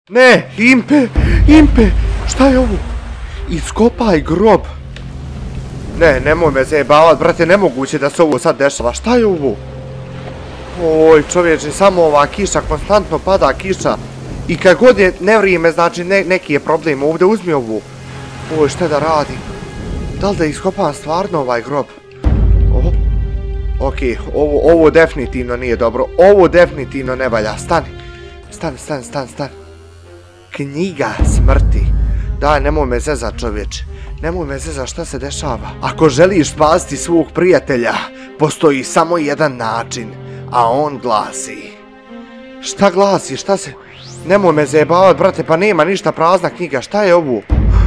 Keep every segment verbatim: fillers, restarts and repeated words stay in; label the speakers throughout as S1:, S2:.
S1: Ne, Impe, Impe, šta je ovo? Iskopaj grob. Ne, nemoj me zajebavat, brate, nemoguće da se ovo sad dešava. Šta je ovo? Oj, čovječe, samo ova kiša, konstantno pada kiša. I kad god je nevrijeme, znači ne, neki je problem ovdje, uzmi ovu. Oj, šta da radim? Da li da iskopam stvarno ovaj grob? O, ok, ovo, ovo definitivno nije dobro. Ovo definitivno ne valja. Stani, stani, stani, stani, stani. Knjiga smrti. Daj, nemoj me zezat, čovječe. Nemoj me zezat, šta se dešava? Ako želiš spasiti svog prijatelja, postoji samo jedan način, a on glasi. Šta glasi, šta se... Nemoj me zajebavat, brate, pa nema ništa, prazna knjiga, šta je ovo?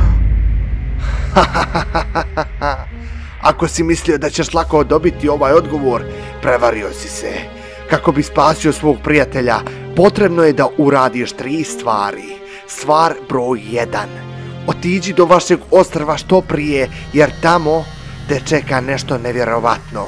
S1: Ako si mislio da ćeš lako dobiti ovaj odgovor, prevario si se. Kako bi spasio svog prijatelja, potrebno je da uradiš tri stvari. Stvar broj jedan. Otiđi do vašeg ostrva što prije, jer tamo te čeka nešto nevjerovatno.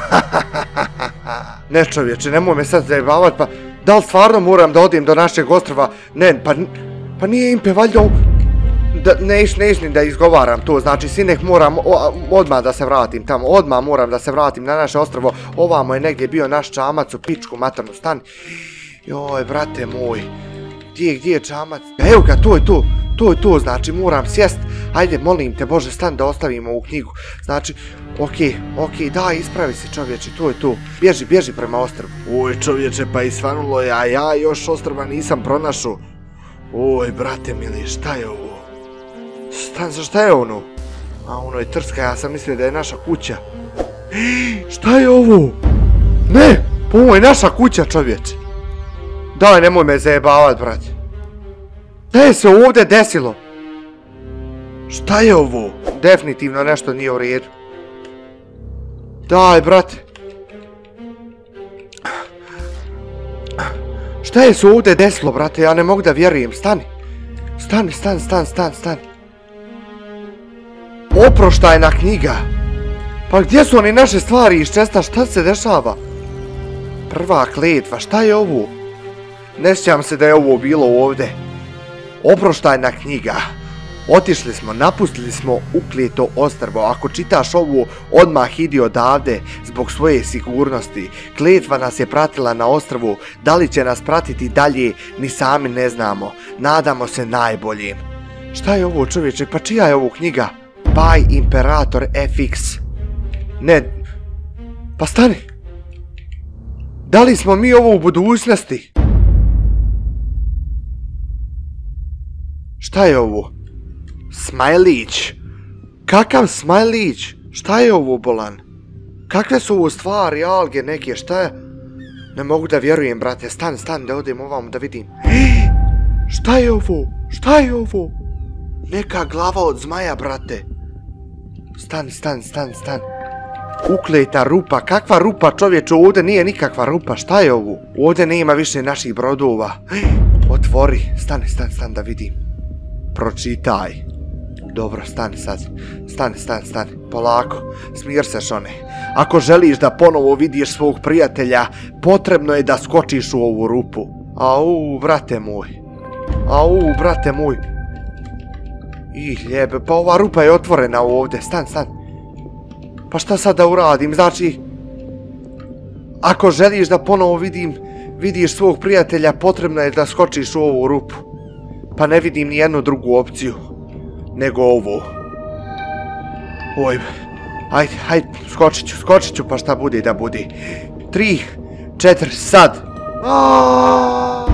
S1: Ne, čovječe, nemoj me sad zajebavat, pa... Da li stvarno moram da odim do našeg ostrva? Ne, pa... Pa nije Impe, valjda... Neš, neš ni da izgovaram to, znači sinek moram odmah da se vratim tamo, odmah moram da se vratim na naše ostrvo. Ovamo je negdje bio naš čamac u pičku maternu, stani. Joj, brate moj, gdje, gdje je čamac? Evo ga, to je to, to je to, znači moram sjest. Ajde, molim te Bože, stan da ostavimo ovu knjigu. Znači, okej, okej, daj, ispravi se čovječe, to je to. Bježi, bježi prema ostrvu. Oj, čovječe, pa i svanulo je, a ja još ostrva nisam pronašao. Oj, brate mili, šta je ovo? Stan, za šta je ono? A ono je trska, ja sam mislio da je naša kuća. Šta je ovo? Ne, pa ovo je naša kuća, čovječe. Daj, nemoj me zajebavat, brate. Šta je se ovdje desilo? Šta je ovo? Definitivno nešto nije u redu. Daj, brate. Šta je se ovdje desilo, brate? Ja ne mogu da vjerujem. Stani. Stani, stani, stani, stani, stani. Oproštajna knjiga. Pa gdje su oni naše stvari iz česta? Šta se dešava? Prva kletva, šta je ovo? Ne sjećam se da je ovo bilo ovdje. Oproštajna knjiga. Otišli smo, napustili smo ukleto ostrvo. Ako čitaš ovo, odmah idi odavde zbog svoje sigurnosti. Kletva nas je pratila na ostrvu. Da li će nas pratiti dalje, ni sami ne znamo. Nadamo se najboljim. Šta je ovo, čovječe? Pa čija je ovo knjiga? By Imperator F X. Ne. Pa stani. Da li smo mi ovo u budućnosti? Šta je ovo? Smajlić. Kakav smajlić? Šta je ovo, bolan? Kakve su ovo stvari, alge neke, šta je? Ne mogu da vjerujem, brate. Stan, stan, da odem ovamo da vidim. Šta je ovo? Šta je ovo? Neka glava od zmaja, brate. Stan, stan, stan, stan. Ukleta rupa. Kakva rupa, čovječe? Ovdje nije nikakva rupa. Šta je ovo? Ovdje nema više naših brodova. Otvori. Stani, stani, stani da vidim. Pročitaj. Dobro, stani sad. Stani, stani, stani. Polako. Smir se, Šone. Ako želiš da ponovo vidiš svog prijatelja, potrebno je da skočiš u ovu rupu. Au, brate moj. Au, brate moj. Ih, ljebe, pa ova rupa je otvorena ovdje. Stan, stan. Pa šta sad da uradim? Znači, ako želiš da ponovo vidim, vidiš svog prijatelja, potrebno je da skočiš u ovu rupu. Pa ne vidim ni jednu drugu opciju, nego ovo. Oj, ajde, ajde, skočit ću, skočit ću, pa šta bude da bude. Tri, četiri, sad. Aaaa!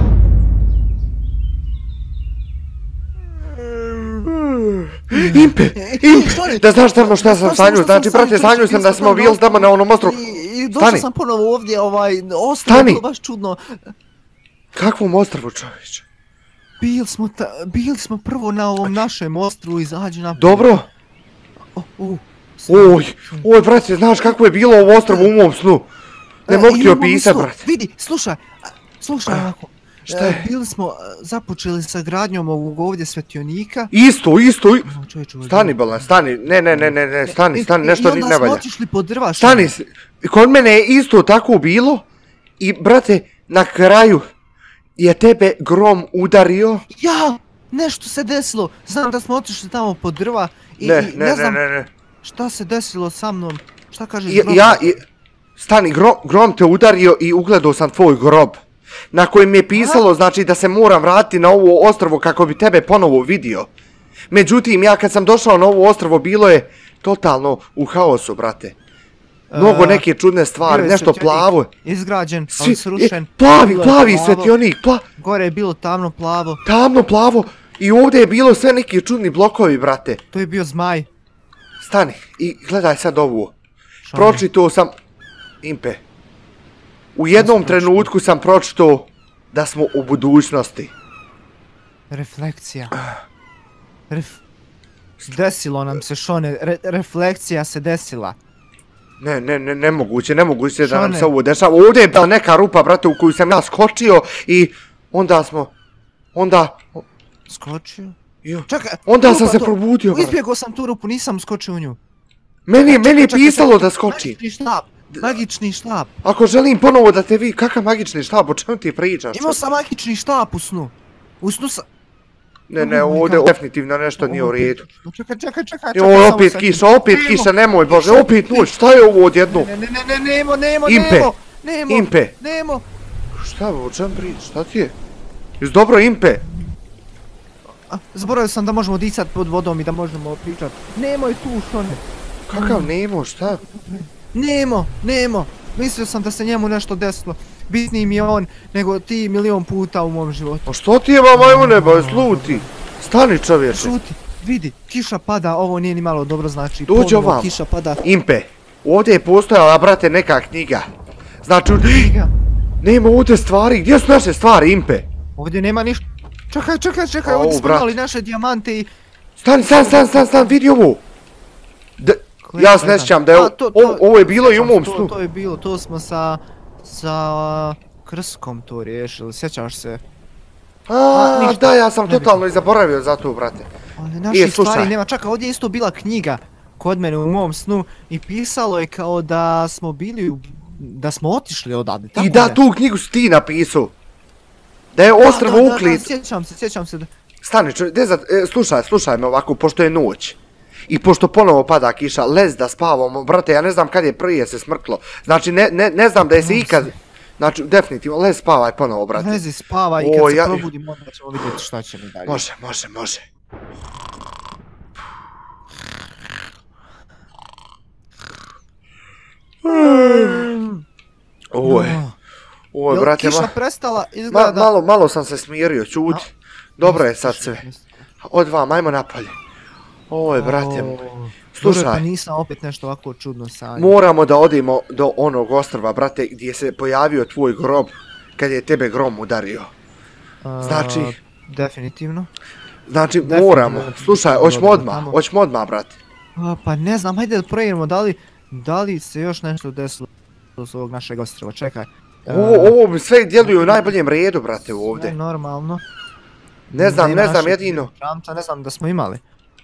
S1: Impe, Impe, da znaš tamo šta sam sanju, znači, brate, sanju sam da smo bili tamo na onom ostrovu.
S2: Došao sam ponovo ovdje, ovaj, ostrovo je bilo baš čudno.
S1: Kakvom ostrovu, čovječe?
S2: Bili smo, bili smo prvo na ovom našem ostrovu, izađi nam...
S1: Dobro. Oj, oj, brate, znaš kako je bilo ovo ostrovo u mom snu? Ne mogu ti opisat, brate.
S2: Vidi, slušaj, slušaj ovako. Šta je? Bili smo započeli sa gradnjom ovog ovdje svetionika.
S1: Isto, isto, stani, Balan, stani, ne, ne, ne, ne, stani, stani, nešto ne valja.
S2: I onda smo otišli po drva.
S1: Stani, kod mene je isto tako bilo i, brate, na kraju je tebe grom udario?
S2: Ja! Nešto se desilo! Znam da smo otišli tamo po drva i
S1: Ne,
S2: i
S1: ne,
S2: ne
S1: ne,
S2: znam
S1: ne, ne.
S2: šta se desilo sa mnom. Šta kažeš
S1: Ja,
S2: grom?
S1: ja, i- stani, grom, grom te udario i ugledao sam tvoj grob. Na kojem je pisalo, znači, da se moram vratiti na ovo ostrvo kako bi tebe ponovo vidio. Međutim, ja kad sam došao na ovo ostrvo, bilo je totalno u haosu, brate. Mnogo
S2: E,
S1: neke čudne stvari,
S2: bio je
S1: nešto
S2: svetionik
S1: plavo.
S2: Izgrađen,
S1: Svi-
S2: ali srušen.
S1: e, plavi,
S2: Bilo je
S1: plavi
S2: plavo,
S1: svetionik, pla,
S2: Gore je bilo tamno plavo.
S1: tamno plavo. I ovdje je bilo sve neki čudni blokovi, brate.
S2: To je bio zmaj.
S1: Stani i gledaj sad ovo.
S2: Šta
S1: Pročitao sam... Impe. U jednom
S2: pročitao?
S1: trenutku sam pročitao da smo u budućnosti.
S2: Reflekcija. Ref... Desilo nam se, Šone, re reflekcija se desila.
S1: Ne, ne, ne, nemoguće, nemoguće da nam
S2: Šone.
S1: se ovo dešava. Ovdje je bila neka rupa, brate, u koju sam ja skočio i onda smo... Onda...
S2: Skočio?
S1: Jo.
S2: Čekaj,
S1: Onda
S2: rupa
S1: sam se
S2: to-
S1: probudio, brate.
S2: Izbjegao sam tu rupu, nisam skočio u nju.
S1: Meni, je- meni je
S2: Čekaj,
S1: pisalo
S2: čekaj,
S1: da skočim.
S2: Magični štap, magični štap.
S1: Ako želim ponovo da te vi, kakav magični štab, o čemu ti pričaš?
S2: Imao sam magični štap u snu. U snu sam...
S1: Ne, ne,
S2: Oh my
S1: ovdje
S2: God.
S1: definitivno nešto nije u redu.
S2: Čekaj, čekaj, čekaj, čekaj.
S1: Joj,
S2: samo
S1: opet
S2: sekund.
S1: kiša, opet
S2: Nemo,
S1: kiša, nemoj Bože,
S2: kiša,
S1: opet noć, šta je ovo odjedno?
S2: Ne, ne, ne, ne, nemo, nemo,
S1: Impe.
S2: nemo, nemo,
S1: Impe.
S2: nemo.
S1: Šta, o čem pričaš, šta ti je? Jes dobro, Impe?
S2: A, zaboravio sam da možemo disati pod vodom i da možemo pričat. Nemo je tu, Šone.
S1: Kakav Nemo, šta?
S2: Nemo, Nemo. Mislio sam da se njemu nešto desilo. Bitniji mi je on nego ti milion puta u mom životu.
S1: Pa što ti je, mama, u nebo, je sluti? Stani, čovječe.
S2: Šuti, vidi, kiša pada, ovo nije ni malo dobro, znači
S1: Dođi
S2: ponovo
S1: ovamo.
S2: kiša pada.
S1: Impe, ovdje je postojala, brate, neka knjiga. Znači,
S2: Knjiga.
S1: nema ovdje stvari, gdje su naše stvari, Impe?
S2: Ovdje nema ništa. Čekaj, čekaj, čekaj,
S1: Au,
S2: ovdje smo
S1: brate.
S2: imali naše dijamante i...
S1: Stani, stan, stan, stan, stan, vidi ovo. Da, ja se ne sjećam da je
S2: A,
S1: ovo,
S2: to- to-
S1: ovo- ovo je bilo i u
S2: sjećam se,
S1: mom
S2: to-
S1: snu.
S2: To je bilo, to smo sa... sa... Krskom to riješili, sjećaš se?
S1: A,
S2: ništa.
S1: da, ja sam
S2: Nebitno.
S1: totalno i zaboravio za to, brate.
S2: Ali naših
S1: slušaj.
S2: stvari nema, čekaj, ovdje je isto bila knjiga kod mene u mom snu i pisalo je kao da smo bili, u- da smo otišli odavde, tako
S1: I da,
S2: ne?
S1: tu knjigu si ti napisao. Da je
S2: Da,
S1: ostrvo
S2: da, da,
S1: Uklit.
S2: da, sjećam se, sjećam se da...
S1: Stani, čovjek, de za, e, slušaj, slušaj me ovako, pošto je noć. I pošto ponovo pada kiša, lez da spavamo, brate, ja ne znam kad je prije se smrklo. Znači, ne, ne, ne znam da je se ikad... Znači, definitivno, lez spavaj ponovo, brate.
S2: Lezi, spavaj i
S1: O,
S2: kad se
S1: ja-
S2: probudim onda ćemo vidjeti šta će mi dalje.
S1: Može, može, može. Ovo je,
S2: No.
S1: ovo je,
S2: Jel
S1: brate,
S2: kiša
S1: ma,
S2: prestala,
S1: ma,
S2: izgleda da...
S1: malo, malo sam se smirio, čuti. Dobro je sad sve. Od vam, ajmo napolje. Ovo je, brate, moj.
S2: Slušaj. Pa
S1: Slušaj,
S2: nisam opet nešto ovako čudno sanjao.
S1: moramo da odemo do onog ostrva, brate, gdje se pojavio tvoj grob, kad je tebe grom udario. znači-
S2: A, definitivno.
S1: Znači,
S2: Definitivno
S1: moramo.
S2: da ti
S1: Slušaj,
S2: treba
S1: hoćemo
S2: odemo
S1: odmah,
S2: tamo.
S1: hoćemo odmah, brate.
S2: A, pa ne znam, hajde da provjerimo da li, da li se još nešto desilo s ovog našeg ostrva, čekaj.
S1: Ovo, ovo mi sve djeluje u najboljem redu, brate,
S2: Sve
S1: ovdje.
S2: normalno.
S1: Ne znam,
S2: Nema
S1: ne znam,
S2: našeg
S1: jedino.
S2: čamca, ne znam da smo imali.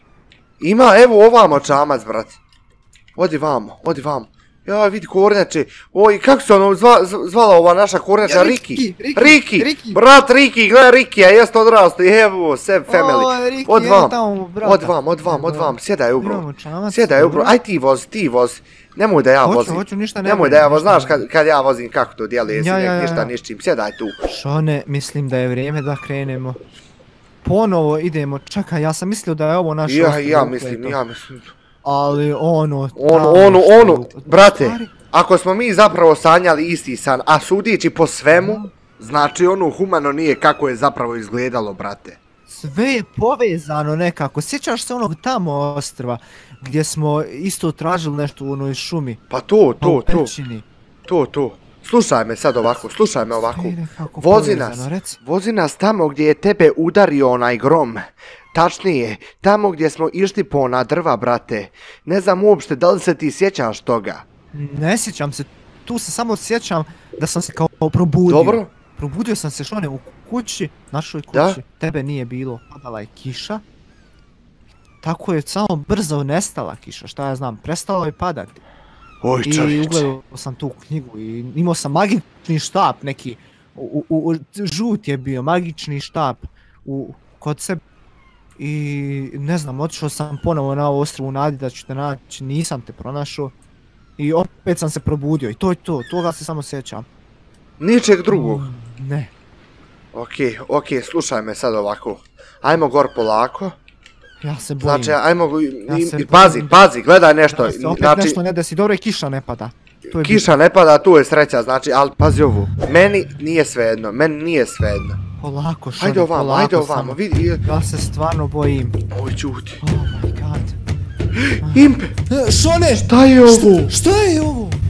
S1: Ima, evo ovamo čamac, brate. Odi vamo, odi vamo. Ja, vidi kornjače. Oj, kako se ono zva, z- zvala ova naša kornjača?
S2: Ja,
S1: Riki.
S2: Riki, Riki,
S1: Riki.
S2: Riki.
S1: Brat Riki, gledaj Riki, a jest odrasto. Evo, Seb family.
S2: O, Riki,
S1: Od
S2: evo
S1: vam,
S2: tamo, brata.
S1: od vam, od vam, od vam. Sjedaj u bro.
S2: Imamo čamac,
S1: Sjedaj u bro.
S2: dobro.
S1: Aj ti vozi, ti vozi. Nemoj da ja
S2: Hoću,
S1: vozim.
S2: hoću, ništa ne
S1: Nemoj
S2: brini,
S1: da ja vozim,
S2: ništa
S1: znaš
S2: ne
S1: kad, kad ja vozim kako to djeluje, jesi
S2: Ja,
S1: nek
S2: ja, ja,
S1: ništa
S2: ja.
S1: nišćim. Sjedaj tu.
S2: Šone, mislim da je vrijeme da krenemo. Ponovo idemo, čekaj, ja sam mislio da je ovo naš
S1: Ja,
S2: ostrvo
S1: ja
S2: ukleto.
S1: mislim, ja mislim.
S2: Ali ono,
S1: Ono,
S2: tamo
S1: ono,
S2: što je
S1: ono,
S2: u-
S1: brate,
S2: Stvari,
S1: ako smo mi zapravo sanjali isti san, a sudići po svemu, znači ono humano nije kako je zapravo izgledalo, brate.
S2: sve je povezano nekako, sjećaš se onog tamo ostrva gdje smo isto tražili nešto u onoj šumi,
S1: Pa to,
S2: pa u
S1: to, to,
S2: pećini.
S1: to, to. Slušaj me sad ovako, slušaj me ovako.
S2: Sve je nekako
S1: Vozi
S2: povezano,
S1: nas,
S2: reci.
S1: vozi nas tamo gdje je tebe udario onaj grom. Tačnije, tamo gdje smo išli po ona drva, brate. Ne znam uopšte da li se ti sjećaš toga.
S2: Ne sjećam se, tu se samo sjećam da sam se kao probudio.
S1: Dobro?
S2: Probudio sam se, Šone, u kući, našoj kući.
S1: Da?
S2: Tebe nije bilo, padala je kiša. Tako je samo brzo nestala kiša, šta ja znam, prestalo je padati.
S1: Oj,
S2: I
S1: čovječe.
S2: ugledao sam tu knjigu i imao sam magični štap neki U, u, u, žut je bio, magični štap u, kod sebe. I ne znam, otišao sam ponovo na ovo ostrvo u nadi da ću te naći, nisam te pronašao. I opet sam se probudio i to je to, toga se samo sjećam.
S1: Ničeg drugog?
S2: Mm, ne.
S1: Okej, okej, slušaj me sad ovako. Ajmo gor polako.
S2: Ja se bojim.
S1: Znači, ajmo,
S2: Ja
S1: i,
S2: se
S1: i, pazi,
S2: bojim.
S1: pazi, gledaj nešto.
S2: Da se opet
S1: Znači,
S2: nešto ne desi, dobro je kiša ne pada. To je
S1: kiša ne pada, tu je sreća, znači, ali pazi ovo. Meni nije svejedno, meni nije svejedno.
S2: Polako, Šone,
S1: Ajde ovamo,
S2: polako
S1: ajde ovamo,
S2: samo.
S1: vidi.
S2: Ja se stvarno bojim.
S1: Oj, čuti.
S2: Oh my god.
S1: Imp!
S2: Šone!
S1: Šta je ovo?
S2: Šta je ovo?